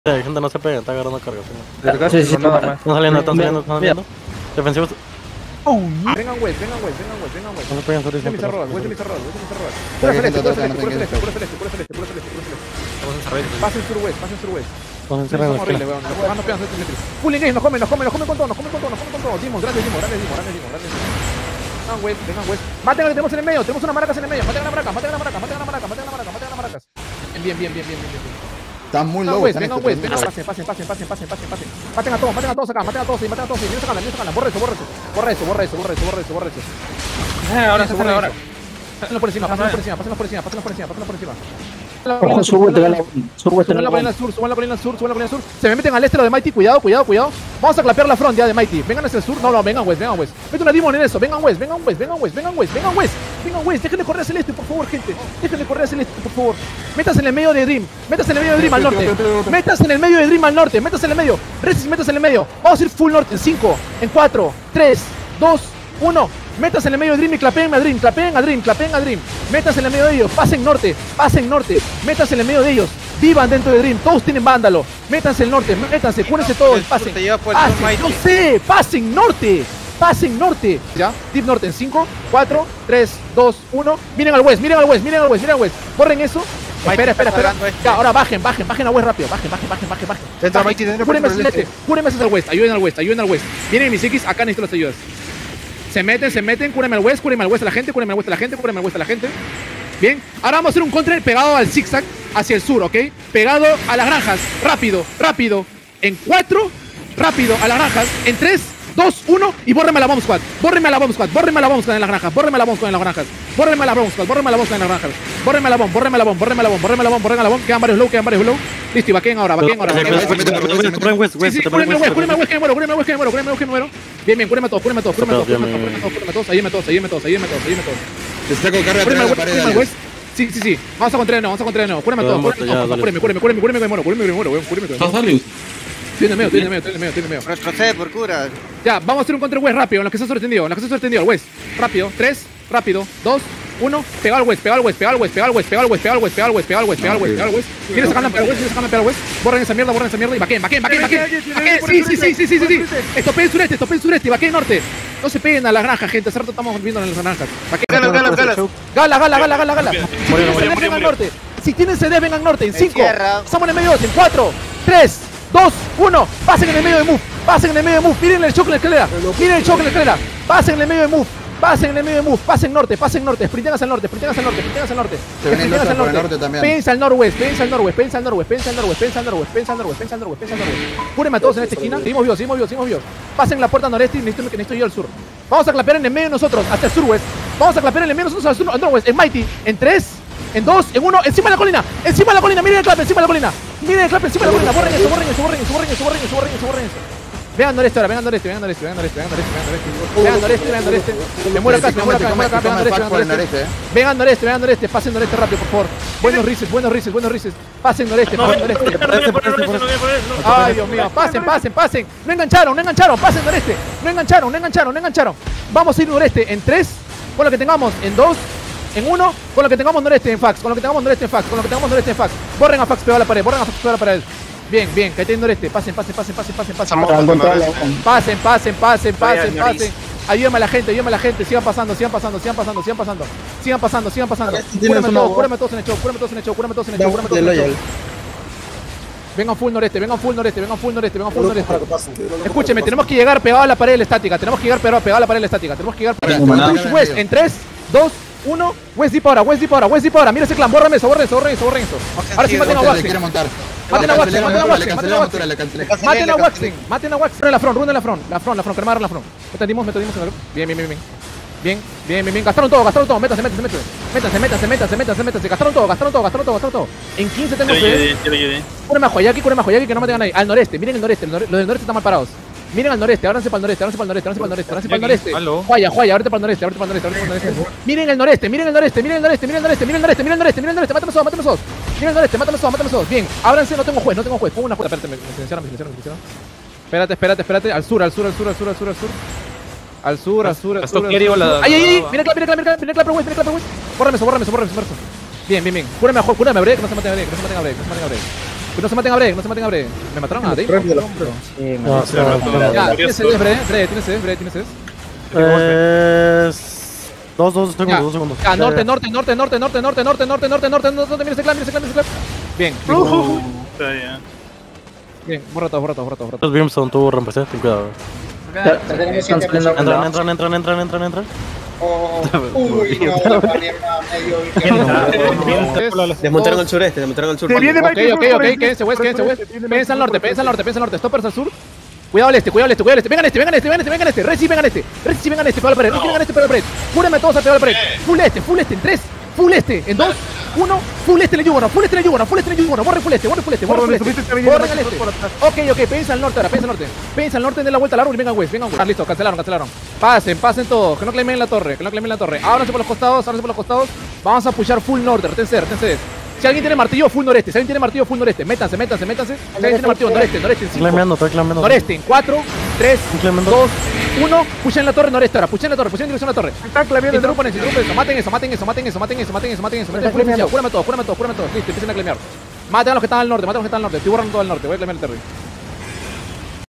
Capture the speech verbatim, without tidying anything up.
Gente, no se peguen, está agarrando carga. Sí, sí, nada más. Están saliendo, están saliendo, están saliendo. Defensivos. Oh, vengan, West, vengan, West, vengan, West, vengan, West. No se peguen, sorry. West de mis arroz, West de mis arroz, West de mis arroz. Pura celeste, pura celeste, pura celeste, pura celeste, pura celeste, pura celeste, pura celeste. Pasen sur West, pasen sur West. Son horribles, weón. Los jugadores no pegan celeste eléctrico. Full engage, nos comen, nos comen, nos comen con todo, nos comen con todo, nos comen con todo. Dimos, grandes dimos, grandes dimos, grandes dimos, grandes dimos. Vengan, West, vengan, West. Maten a lo que tenemos en el medio, tenemos una maracas en el medio. Maten a la maraca, maten a la maraca, maten a la maraca, maten a la maraca, maten a la maracas. Bien, bien, bien, bien, bien, bien. Están muy low. Vengan, West, vengan, pasen, pasen, pasen, pasen, pasen, pasen, pasen. Maten a todos, maten a todos acá, maten a todos, maten a todos. Mira esa gana, mira esa gana. Borra eso, borra eso. Borra eso, borra eso, borra eso, borra eso, borra eso. Ahora se pone ahora. Pásenlo por encima, pásenlo por encima, pásenlo por encima, pásenlo por encima, pásenlo por encima. Ojo, sur, West, sur, West, suban la colina sur, suban la colina sur, suban la colina sur. Se me meten al este lo de Mighty, cuidado, cuidado, cuidado. Vamos a clapear la front ya de Mighty. Vengan hacia el sur. No, no, vengan West, vengan West. Mete una demon en eso. Vengan West, vengan West, vengan West, vengan West, vengan West. Vengan West, déjenle correr a Celeste, por favor, gente. Déjenle correr a Celeste, por favor. Metas en el medio de Dream. Metas en el medio de Dream al norte. Metas en el medio de Dream al norte. Metas en el medio. Resist, metas en el medio. Vamos a ir full norte en cinco, en cuatro, tres, dos, uno. Metas en el medio de Dream y clapeen a Dream, clapeen a Dream, clapeen a Dream. Metas en el medio de ellos, pasen norte, pasen norte. Metas en el medio de ellos, vivan dentro de Dream. Todos tienen vándalo. Métanse el norte, métanse, cúrense todos, pasen. Pasen, no sé, pasen norte. Pasen norte. Ya, Deep norte en cinco, cuatro, tres, dos, uno. Miren al West, miren al West, miren al West, miren al West. Borren eso. Espera, espera, espera. Ya, ahora bajen, bajen, bajen a West rápido. Bajen, bajen, bajen, bajen, bajen. Dentro Mighty, dentro Cúrenme por el celeste, este. cúrenme al West, ayuden al West, ayuden al West. Vienen mis X, acá necesito las ayudas. Se meten, se meten, cúrenme al West, cúrenme al West a la gente, cúrenme al West a la gente, cúrenme al West a la gente. Bien, ahora vamos a hacer un contra pegado al zigzag hacia el sur, ¿ok? Pegado a las granjas, rápido, rápido. En cuatro, rápido, a las granjas. En tres, dos, uno y bórreme a la bomb squad. Bórreme a la bomb squad, bórreme a la bomb squad en las granjas. Bórreme a la bomb squad en las granjas. Bórreme a la bomb squad, bórreme a la bomb squad en las granjas. Bórreme a la bomb, bórreme a la bomb, bórreme a la bomb, bórreme a la bomb, bórreme a la bomb. Quedan varios low, quedan varios low. Listo, y vaqueen ahora, vaqueen ahora. Cúrenme West, Sí, sí, cúrenme West, cúrenme West, que me muero, cúrenme West, que me muero, cúrenme West, que me muero. Bien, bien, cúrenme a todos, cúrenme a todos, cúrenme a todos, cúrenme a todos, cúrenme a todos, ayúdenme a todos, ayúdenme a todos, ayúdenme a todos, ayúdenme a todos. Te saco carga atrás de la pared. Cúrenme West. Sí, sí, sí. Vamos a contraer de nuevo, vamos a contraer de nuevo. Cúrenme a todos, cúrenme a todos. Cúrenme, cúrenme, cúrenme, cúrenme que me muero, cúrenme que me muero, cúrenme que me muero. Estoy en el medio, estoy en el medio, estoy en el medio, estoy en el medio. Retrocede por cura. Ya, vamos a hacer un contra West rápido, en los que se ha sorprendido, en los que se ha sorprendido, West. Rápido, tres, rápido, dos, uno, pega al West, pega al West, pega al West, pega al West, pega al West, pega al West, pega al West, pega al West, pega al West, pega al West. ¿Quieres sacarme para el West? ¿Quieres sacarme para el West? Borren esa mierda, borren esa mierda y vaqueen, vaqueen, vaqueen, vaqueen. Sí, sí, sí, sí, sí, sí, sí. Estopeen sureste, estopeen sureste y vaqueen norte. No se peguen a las granjas, gente, hace rato estamos viendo en las granjas. Gala, gala, gala. Gala, gala, gala, gala, gala. Si tienen C D, vengan al norte. Si tienen C D, vengan al norte. En cinco, estamos en el medio dos, en cuatro, tres, dos, uno. Pasen en el medio de move. Pasen en el medio de move. Miren el choque en la escalera. Miren el choque en la escalera. Pasen en el medio de move. Pasen en el medio de move. Pasen norte, pasen norte. Sprinten hacia el norte, sprinten hacia el norte, sprinten hacia el norte. Sprinten hacia el norte también. Pensa al norwest, pensa al norwest, pensa al norwest, pensa al norwest, pensa al norwest, pensa al norwest, pensa al norwest, pensa al norwest. Cúrenme a todos en esta esquina. Seguimos vivos, seguimos vivos, seguimos vivos. Pasen la puerta noreste y necesito, necesito yo al sur. Vamos a clapear en el medio de nosotros, hacia el surwest. Vamos a clapear en el medio de nosotros, al sur, al norwest, en Mighty. En tres, en dos, en uno, encima de la colina. Encima de la colina, miren el clape, encima de la colina. Miren el clape, encima de la colina. Borren eso, borren eso, borren eso, borren eso, borren eso, borren eso, borren eso. Vean noreste ahora, vean noreste, vean noreste, vean noreste, vean noreste, vean noreste, vean noreste, vean noreste. Me muero acá, me muero acá, me muero acá, vean noreste, vean noreste. Vean noreste, vean noreste, pasen noreste rápido, por favor. Buenos rises, buenos rises, buenos rises. Pasen noreste, pasen noreste. Ay, Dios mío, pasen, pasen, pasen. No engancharon, no engancharon, pasen noreste. No engancharon, no engancharon, no engancharon. Vamos a ir noreste en tres, con lo que tengamos, en dos, en uno, con lo que tengamos noreste en fax, con lo que tengamos noreste en fax, con lo que tengamos noreste en fax. Borren a fax pegado a la pared, borren a fax pegado a la pared. Bien, bien, que tiene noreste. Pasen, pasen, pasen, pasen, pasen, pasen. Pasen, pasen, pasen, pasen, pasen. Ayúdame a la gente, ayúdame a la gente. Sigan pasando, sigan pasando, sigan pasando, sigan pasando. Sigan pasando, sigan pasando. Cúrame todos, cúrame todos en el show, cúrame todos en el show, cúrame todos en el show, cúrame todos en el show. Vengan full noreste, vengan full noreste, vengan full noreste, vengan full noreste. Escúcheme, tenemos que llegar pegado a la pared de la estática. Tenemos que llegar pegado a la pared de la estática. Tenemos que llegar push west en tres, dos, uno. West deep ahora, West deep ahora, West deep ahora. Mira ese clan, bórrame eso, borren eso, borren eso, borren eso. Ahora sí maten a Waxing. Maten a Waxing, maten a Waxing, maten a Waxing. Maten a Waxing, maten a Waxing. Rune la front, rune la front, la front, la front, cremar la front. Metadimos, metadimos en el. Bien, bien, bien, bien. Bien, bien, bien, bien. Gastaron todo, gastaron todo. Métanse, métanse, métanse. Métanse, métanse, métanse, métanse, métanse. Gastaron todo, gastaron todo, gastaron todo, gastaron todo. En quince tengo que. Cúreme a Joyaki, cúreme a Joyaki que no maten a nadie. Al noreste, miren el noreste, los del noreste están mal parados. Miren al noreste, ábranse para el noreste, ábranse para el noreste, ábranse para el noreste, ábranse para el noreste. Juaya, Juaya, ábrete para el noreste, ábrete para el noreste, ábrete para el noreste. Miren el noreste, miren el noreste, miren el noreste, miren el noreste, miren el noreste, miren el noreste, miren el noreste, mátanos todos, mátanos todos. Miren el noreste, mátanos todos, mátanos todos. Bien, ábranse, no tengo juez, no tengo juez. Pongo una juez. Espérate, me silenciaron, me silenciaron, me silenciaron. Espérate, espérate, espérate. Al sur, al sur, al sur, al sur, al sur, al sur. Al sur, al sur, al sur. ¡Ay, ay, ay! Mira el clap, mira el clap, mira el clap, mira el clap, West, mira el clap, West. Bórrame eso, bórrame eso, bórrame eso. Bien, bien, bien. Cúrame a juez, cúrame a break, no se maten a break, no se maten a break, no se maten a break. Que no se maten a Bre, no se maten a Bre. Me mataron a Dave. Sí, No, man. sí, no, no. Ya, tienes sed, Bre, Bre, tienes sed, Bre, tienes sed. Eh, Dos, dos segundos, Ya, dos segundos. ya, norte, norte, norte, norte, norte, norte, norte, norte, norte, norte, norte, mira ese clan, mira ese clan, mira ese clan. Bien, bien, borra todo, borra todo, borra todo, borra todo. Los Brimstone, tú rompes, ten cuidado. Están saliendo Entran, entran, entran, entran, entran, entran. Uy, no, la barriera medio. Desmontaron al sureste, desmontaron al sur. Ok, ok, ok, quédense west, quédense west. Piensa al norte, piensa al norte, piensa al norte. Stoppers al sur. Cuidado al este, cuidado al este, cuidado al este. Vengan este, vengan este, vengan este, vengan este. Reci, vengan este. Reci, vengan este, pegado al pared. Reci, vengan este, pegado al pared. Cúreme todos a pegar al pared. Full este, full este, en tres. Full este, en dos, uno. Full este en el Yugono, full este en el Yugono, full este en el Yugono. Borre full este, borre full este, borre full este. Borren al este. Ok, ok, piensa al norte ahora, piensa al norte. Piensa al norte, den la vuelta al árbol y vengan west, vengan west. Ah, listo, cancelaron, cancelaron. Pasen, pasen todos. Que no claimen la torre, que no claimen la torre. Ábranse por los costados, ábranse por los costados. Vamos a pushar full norte, retense, retense. Si alguien tiene martillo, full noreste. Si alguien tiene martillo, full noreste. Métanse, métanse, métanse. Si alguien tiene martillo, noreste, noreste. En cinco. Clameando, estoy clameando. Noreste, en cuatro, tres, Inclemente. dos, uno. Pushen la torre noreste ahora. Pushen la torre, pushen en dirección a la torre. Interrumpen eso, interrumpen eso. Maten eso, maten eso, maten eso, maten eso, maten eso, maten eso. Maten full oficial. Cúrame todos, cúrame todos, cúrame todos. Listo, empiecen a clamear. Maten a los que están al norte, maten a los que están al norte. Estoy borrando todo al norte. Voy a clamear el territorio.